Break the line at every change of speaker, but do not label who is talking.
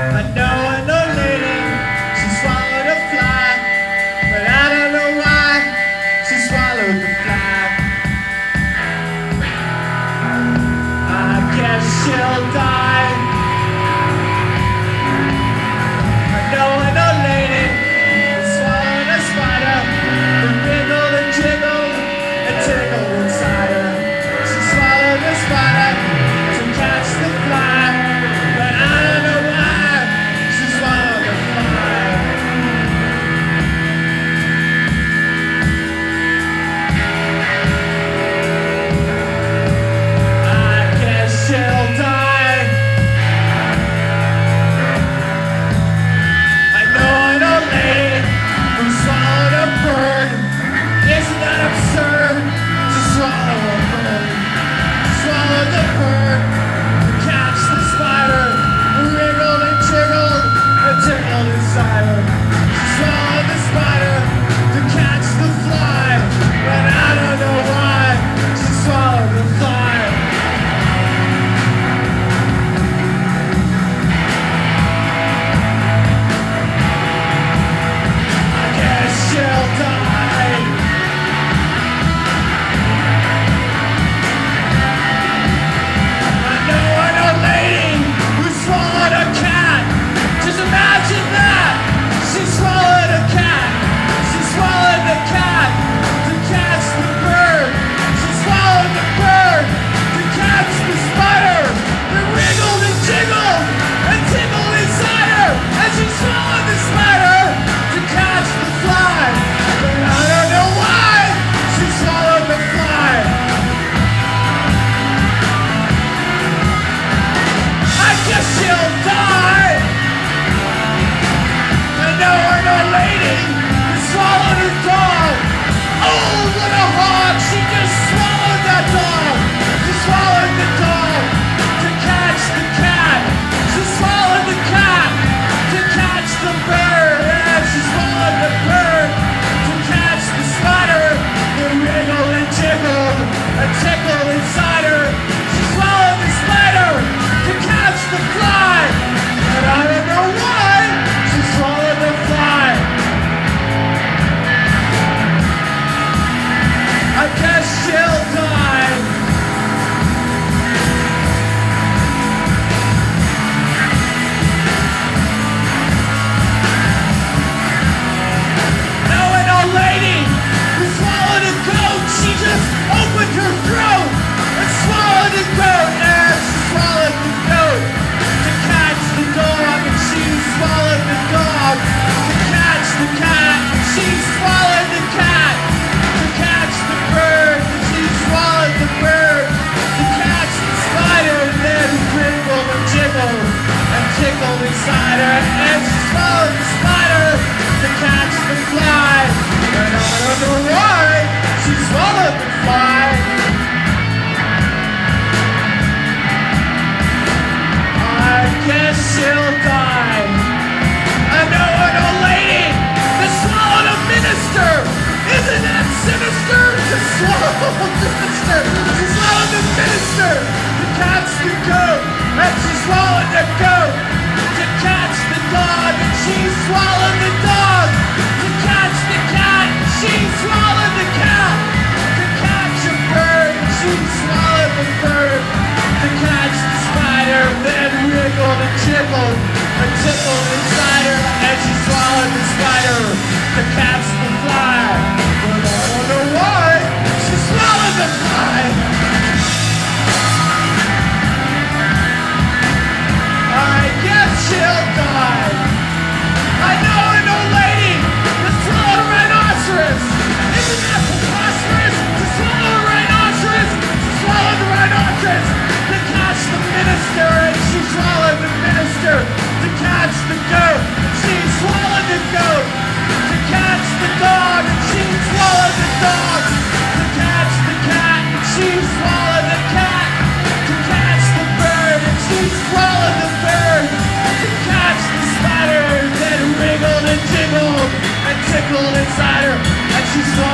I know an old lady, she swallowed a fly, but I don't know why she swallowed the fly. I guess she'll die. I know an old lady who swallowed a spider, who wiggled and jiggled and tickled inside her. She swallowed the spider to catch the fly, but I don't know why she swallowed the fly. I guess she'll die. I know an old lady who swallowed a bird. Isn't that absurd to swallow a bird? Swallowed the bird to catch the spider, who wriggled and jiggled and tickled inside her. She swallowed the spider to catch the fly, but I don't know why she swallowed the fly. I guess she'll die. I know an old lady who swallowed a cat. Just imagine that. She swallowed a cat. She swallowed the cat to catch the bird. She swallowed the bird to catch the spider that wriggled and jiggled and tickled inside her. And she swallowed the spider to catch the fly. But I don't know why she swallowed the fly. I guess she'll die. I know an old lady who swallowed her dog. Oh, what a hog! She just swallowed that dog. She swallowed the dog to catch the cat. She swallowed the cat to catch the bird. And she swallowed the bird to catch the spider that wriggled and jiggled and tickled inside her. She swallowed the spider to catch the fly, and I don't know why she swallowed the fly. I guess she'll die. Know an old lady who swallowed a goat. She just opened her throat and swallowed a goat, and she swallowed the goat to catch the dog, and she swallowed the dog to catch the cat, and she swallowed the cat to catch the bird, and she swallowed the bird to catch the spider, and then wriggled and jiggled and tickled inside her, and she swallowed the spider to catch the fly, and I don't know why she swallowed the fly. I guess she'll die. I know an old lady that swallowed a minister. Isn't that sinister to swallow a minister? She swallowed the minister to catch the goat, and she swallowed the goat to catch the dog, and she swallowed the dog to catch the cat, and she swallowed the cat to catch a bird, and she swallowed the bird to catch the spider, then wriggled and jiggled and tickled inside her, and she swallowed the spider to catch the fly. But I don't know why she swallowed the fly. I guess she'll die. I know an old lady that swallowed a rhinoceros. Isn't that preposterous? To swallow a rhinoceros? She swallowed the rhinoceros to catch the minister, and she swallowed the minister to catch the goat. She swallowed the goat to catch the dog, and she swallowed the dog to catch the cat, and she swallowed the cat to catch the bird, and she swallowed the bird to catch the spider that wriggled and jiggled and tickled inside her, and she swallowed